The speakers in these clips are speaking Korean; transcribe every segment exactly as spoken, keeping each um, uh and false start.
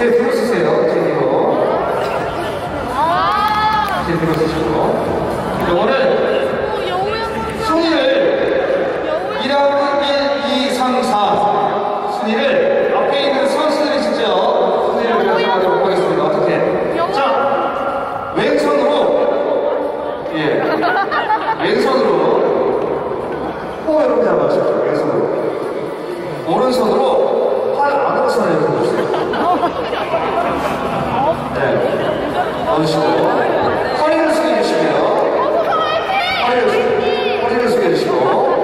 제 뒤로 쓰세요. 제 뒤로. 제 뒤로 쓰시고. 요거는 순위를 일 하고 일, 이, 삼, 사 순위를 앞에 있는 선수들이 직접 순위를 결정하도록 하겠습니다. 어떻게? 자, 왼손으로 예, 왼손으로 코 여러분 잡아주십시오. 왼손으로. 오른손으로 팔 안으로 손을 이렇게 놓으세요. 네, 넣으시고 허리를 숙여주시고요. 허리를, 허리를 숙여주시고.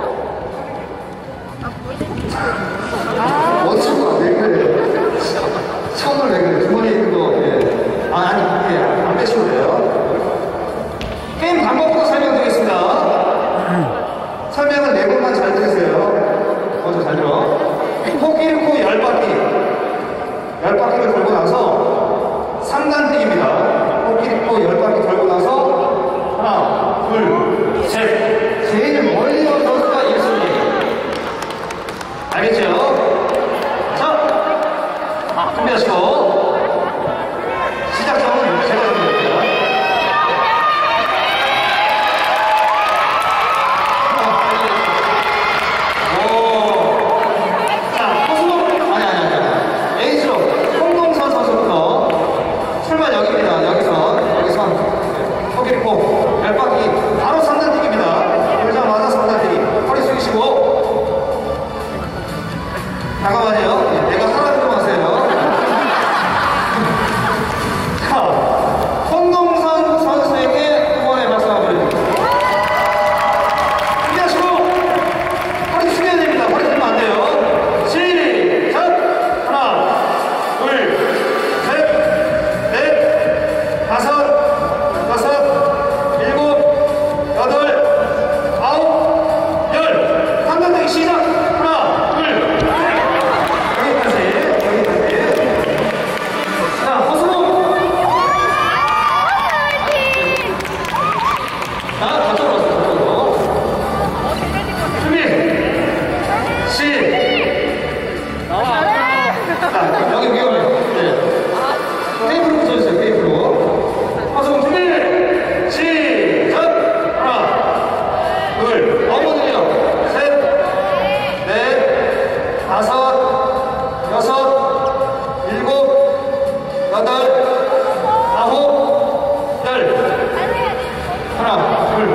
원수가 왜 그래요? 처음을 왜 그래요? 주머니에 있는 거, 예. 아, 아니, 예, 안 빼셔도 돼요. 게임 방법도 설명드리겠습니다. 설명은 네 번만 잘 들으세요. 먼저 잘 들어. 코 잃고 열 바퀴. 열 바퀴를 돌고 나서 삼 단 뛰기입니다. 코 잃고 열 바퀴 돌고 나서 하나, 둘, 셋. 제일 멀리 온 선수가 일 순위. 알겠죠? 자, 준비하시고. 시작점은 제가 준비할게요. 열 바퀴 바로 삼 단 뛰기입니다. 열자마자 삼 단 뛰기. 허리 숙이시고. 잠깐만요. 내가 하라는 거 하세요. 자, 홍동선 선수에게 응원의 박수 한번 보내드립니다. 준비하시고 허리 숙여야 됩니다. 허리 숙이면 안 돼요. 시작! 하나, 둘, 셋, 넷, 다섯, 여섯, 시작! 하나, 둘, 여기까지, 여기까지. 자, 허수로. 자, 저쪽으로 왔어요, 저쪽으로. 준비! 시! 자, 여기 위험해요. 네. 테이프로 붙여주세요, 테이프로. 허수로 준비! 시작! 하나, 둘, 어머니요. 다섯, 여섯, 일곱, 여덟, 아홉, 열. 하나, 둘.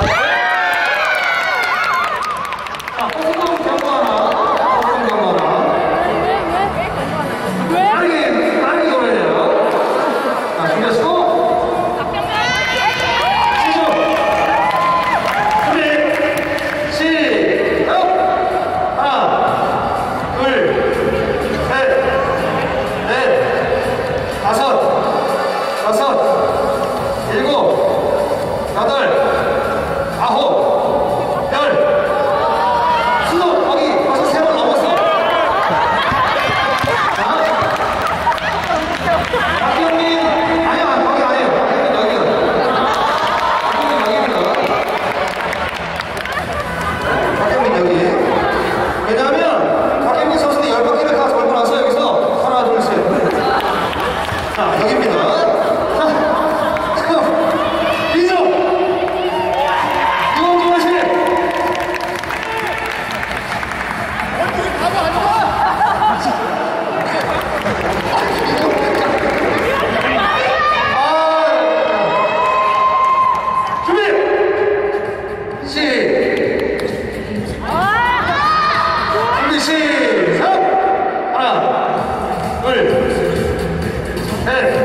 자, 호흡 경고 하나. 호흡 경고 하나. 빠르게, 빠르게 걸어야 돼요. 자, 준비하시고. 시작! 하나, 둘, 셋.